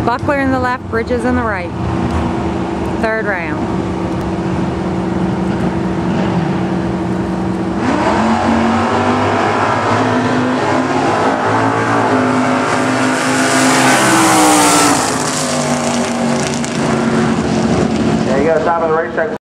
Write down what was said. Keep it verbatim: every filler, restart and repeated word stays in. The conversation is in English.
Buckler in the left, Bridges in the right. Third round. Yeah, you got to stop at the racetrack.